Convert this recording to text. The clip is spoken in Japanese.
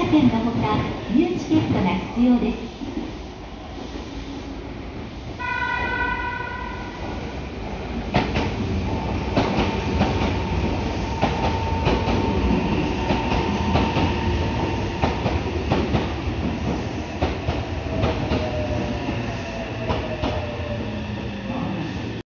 券のほか、ビューチケットが必要です。